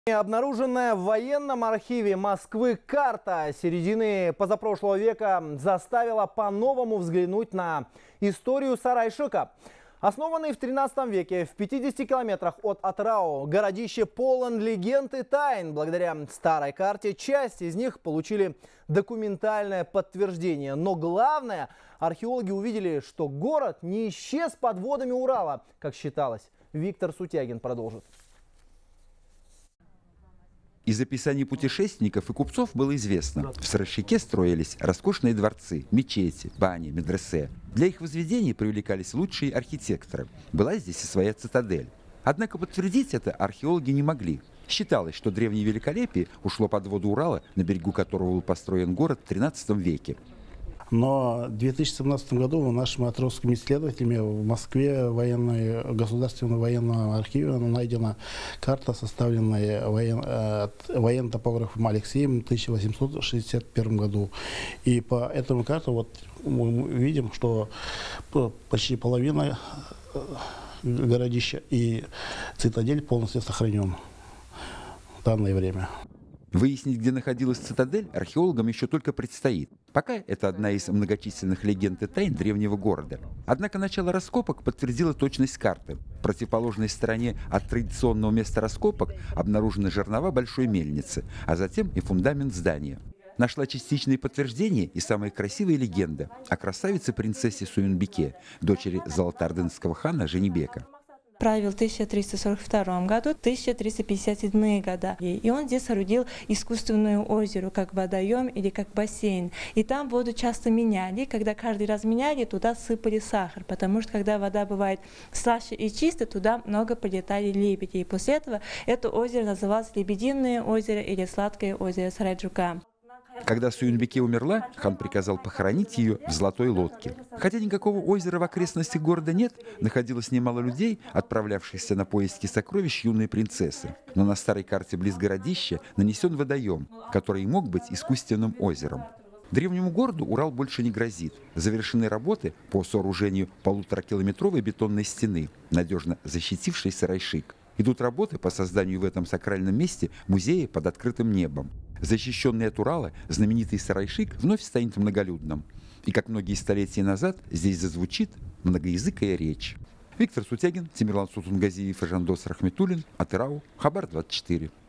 Обнаруженная в военном архиве Москвы карта середины позапрошлого века заставила по-новому взглянуть на историю сарайшика. Основанный в 13 веке в 50 километрах от Атырау, городище полон легенд и тайн. Благодаря старой карте часть из них получили документальное подтверждение. Но главное, археологи увидели, что город не исчез под водами Урала, как считалось. Виктор Сутягин продолжит. Из описаний путешественников и купцов было известно, в Сарайшике строились роскошные дворцы, мечети, бани, медресе. Для их возведения привлекались лучшие архитекторы. Была здесь и своя цитадель. Однако подтвердить это археологи не могли. Считалось, что древнее великолепие ушло под воду Урала, на берегу которого был построен город в 13 веке. Но в 2017 году нашими матросскими исследователями в Москве Государственном военном архиве найдена карта, составленная военным топографом Алексеем в 1861 году. И по этому карте мы видим, что почти половина городища и цитадель полностью сохранен в данное время. Выяснить, где находилась цитадель, археологам еще только предстоит. Пока это одна из многочисленных легенд и тайн древнего города. Однако начало раскопок подтвердило точность карты. В противоположной стороне от традиционного места раскопок обнаружены жернова большой мельницы, а затем и фундамент здания. Нашла частичные подтверждения и самая красивая легенда о красавице-принцессе Суюнбике, дочери золотоордынского хана Женебека. Правил в 1342 году, 1357 года. И он здесь соорудил искусственное озеро, как водоем или как бассейн. И там воду часто меняли. Когда каждый раз меняли, туда сыпали сахар. Потому что когда вода бывает слаще и чистая, туда много прилетали лебеди. И после этого это озеро называлось Лебединое озеро или Сладкое озеро Сарайджука. Когда Суюнбике умерла, хан приказал похоронить ее в золотой лодке. Хотя никакого озера в окрестностях города нет, находилось немало людей, отправлявшихся на поиски сокровищ юной принцессы. Но на старой карте близ городища нанесен водоем, который мог быть искусственным озером. Древнему городу Урал больше не грозит. Завершены работы по сооружению 1,5-километровой бетонной стены, надежно защитившей Сарайшик. Идут работы по созданию в этом сакральном месте музея под открытым небом. Защищенный от Урала, знаменитый Сарайшик вновь станет многолюдным. И как многие столетия назад, здесь зазвучит многоязыкая речь. Виктор Сутягин, Тимирлан Сутунгазиев и Жандос Рахметуллин, Атырау, Хабар 24.